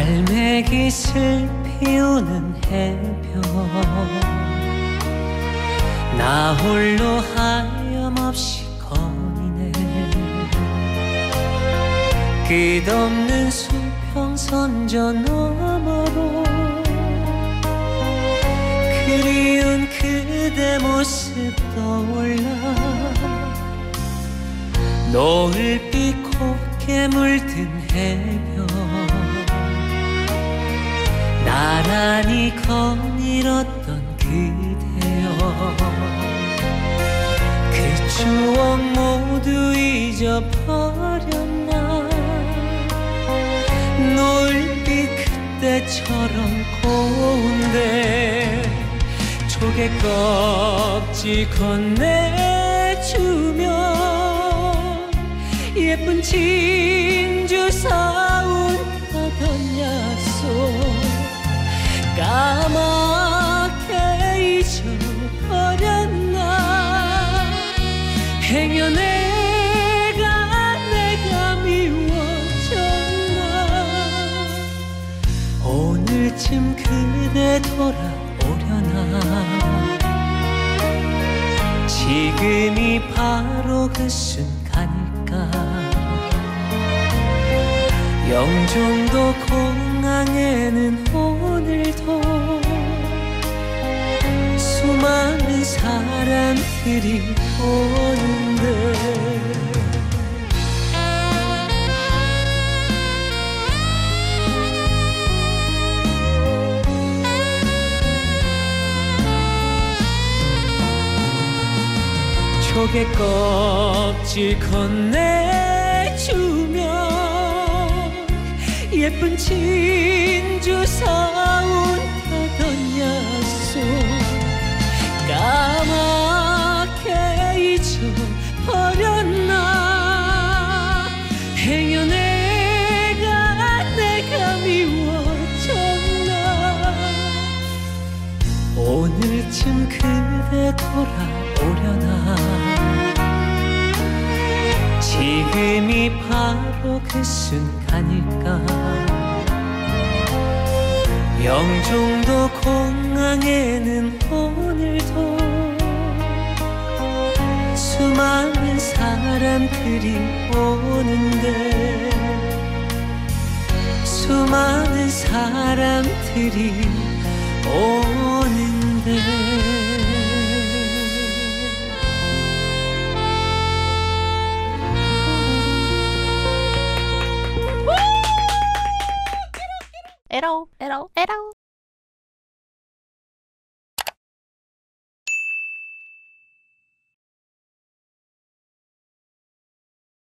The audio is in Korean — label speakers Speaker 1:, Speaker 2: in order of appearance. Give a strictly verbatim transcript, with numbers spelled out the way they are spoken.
Speaker 1: 갈매기슬 피우는 해변 나 홀로 하염없이 거니네. 끝없는 수평선 저 너머로 그리운 그대 모습 떠올라. 노을빛 곱게 물든 해변 나란히 거닐었던 그대여. 그 추억 모두 잊어버렸나. 노을빛 그때처럼 고운데 조개 껍질 건네주며 예쁜 진주 사온다던 약속 까맣게 잊어버렸나. 행여 내가 내가 미워졌나. 오늘쯤 그대 돌아오려나. 지금이 바로 그 순간일까. 영종도 공항에는 오늘도 수많은 사람들이 오는데. 조개 껍질 건네주며 예쁜 진주 사온다던 약속 까맣게 잊어버렸나. 행여 내가 내가 미워졌나. 오늘쯤 그대 돌아오려나. 지금이 바로 그 순간일까. 영종도 공항에는 오늘도 수많은 사람들이 오는데. 수많은 사람들이 오는데.
Speaker 2: 에러 에러 에러